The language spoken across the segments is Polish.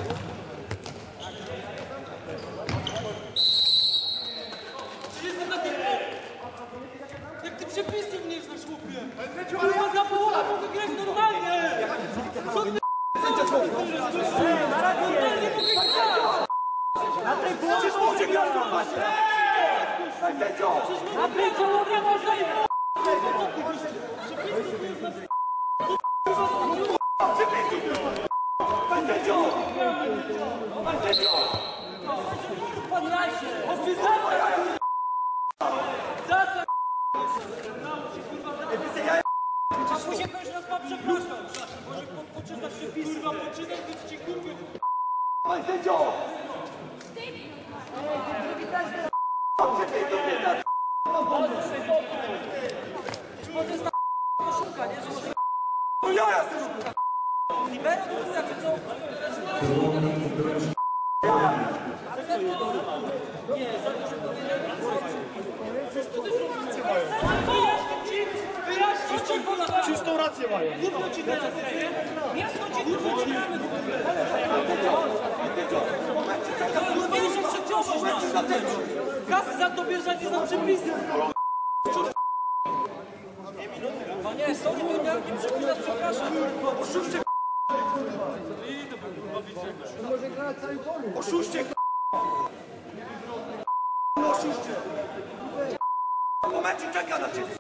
Jak ty przepisów nie znasz, chłopie! Kurwa, za połowę mogę grać normalnie! Co ty normalnie mogę grać! Na tej połowie może grać właśnie! Na tej połowie można i Pan Rajsie! Zasad! A później będziesz nas pan przepraszał! Może poczytasz przepisy, kurwa, poczytaj, więc ci kupię! Pan sędzio! Szuka, nie? Że może... No ja jestem! Libero to wystarczy, co? Nie, za dużo powiedziałem. Wyjaśnij ci, Polaka! Czystą rację mają! Gówno ci teraz, miasto ci dużo ci gramy, mówili, że przeciążysz nas! Kasy za to bierze, a nie za przepisy! No nie, sorry, to miałem nie przepisać, przepraszam! Oszuście! Oszuście! Oszuście! Po meczu czeka na ciebie!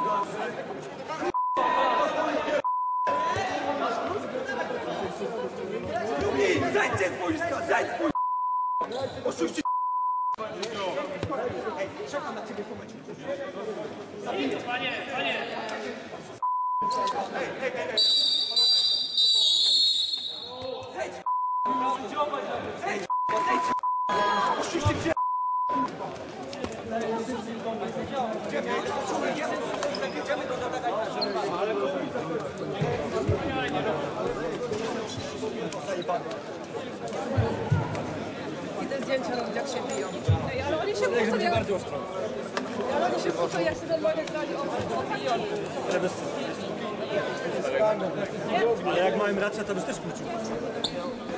Lubi! Zejdźcie z boiska! Zejdź z boiska! Oszuście! Czekam na ciebie po meczu! Panie! Zejdź! Zejdź! Zejdź! Oszuście gdzie? Idziemy do zadania. Idę zdjęcia robić, jak się biją. Ej, ale oni się kłócą, ale oni się kłócą, jak się normalnie grali o miliony. Ale jak mamy rację, to byś też kłócił.